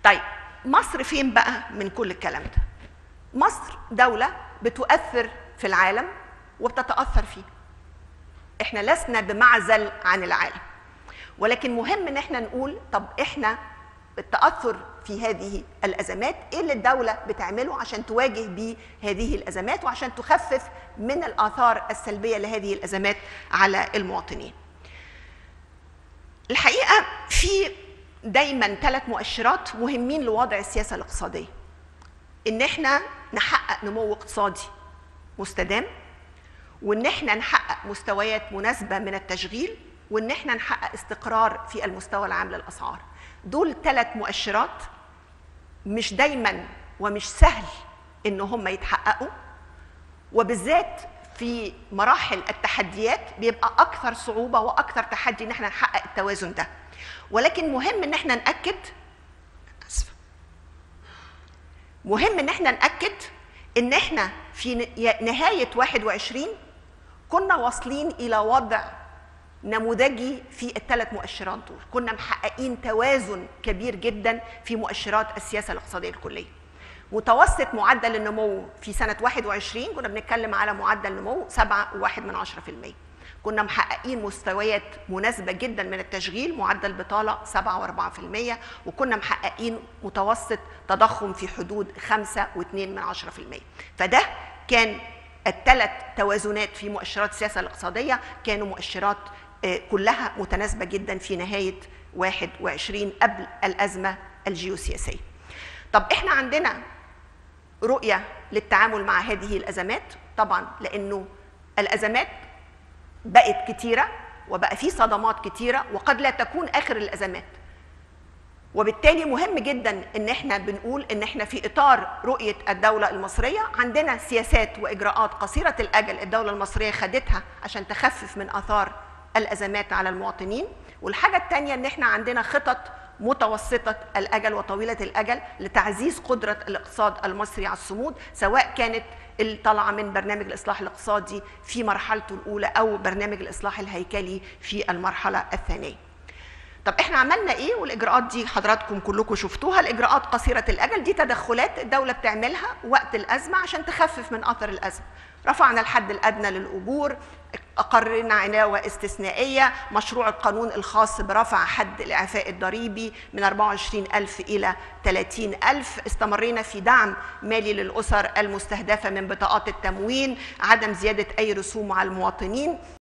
طيب مصر فين بقى من كل الكلام ده؟ مصر دولة بتؤثر في العالم وبتتأثر فيه. احنا لسنا بمعزل عن العالم، ولكن مهم ان احنا نقول طب احنا التأثر في هذه الأزمات ايه اللي الدولة بتعمله عشان تواجه بيه هذه الأزمات وعشان تخفف من الآثار السلبية لهذه الأزمات على المواطنين. الحقيقة في دايما 3 مؤشرات مهمين لوضع السياسة الاقتصادية: ان احنا نحقق نمو اقتصادي مستدام، وان احنا نحقق مستويات مناسبة من التشغيل، وان احنا نحقق استقرار في المستوى العام للأسعار. دول 3 مؤشرات مش دايما ومش سهل ان هم يتحققوا، وبالذات في مراحل التحديات بيبقى اكثر صعوبة واكثر تحدي ان احنا نحقق التوازن ده. ولكن مهم ان احنا نأكد ان احنا في نهاية 21 كنا واصلين الى وضع نموذجي في ال3 مؤشرات دول، كنا محققين توازن كبير جدا في مؤشرات السياسة الاقتصادية الكلية. متوسط معدل النمو في سنة 21 كنا بنتكلم على معدل نمو 7.1%. كنا محققين مستويات مناسبة جدا من التشغيل، معدل بطالة 7.4%، وكنا محققين متوسط تضخم في حدود 5.2%. فده كان ال3 توازنات في مؤشرات السياسة الاقتصادية كانوا مؤشرات كلها متناسبة جدا في نهاية 21 قبل الأزمة الجيوسياسية. طب احنا عندنا رؤية للتعامل مع هذه الأزمات طبعا، لأنه الأزمات بقت كتيرة وبقى في صدمات كتيرة وقد لا تكون آخر الأزمات، وبالتالي مهم جدا ان احنا بنقول ان احنا في اطار رؤية الدولة المصرية عندنا سياسات واجراءات قصيرة الاجل الدولة المصرية خدتها عشان تخفف من اثار الازمات على المواطنين. والحاجة الثانية ان احنا عندنا خطط متوسطة الاجل وطويلة الاجل لتعزيز قدرة الاقتصاد المصري على الصمود، سواء كانت الطالعة من برنامج الإصلاح الاقتصادي في مرحلته الأولى أو برنامج الإصلاح الهيكلي في المرحلة الثانية. طب احنا عملنا ايه؟ والاجراءات دي حضراتكم كلكم شفتوها. الاجراءات قصيره الاجل دي تدخلات الدوله بتعملها وقت الازمه عشان تخفف من اثر الازمه. رفعنا الحد الادنى للاجور، اقررنا علاوه استثنائيه، مشروع القانون الخاص برفع حد الاعفاء الضريبي من 24,000 الى 30,000، استمرينا في دعم مالي للاسر المستهدفه من بطاقات التموين، عدم زياده اي رسوم على المواطنين.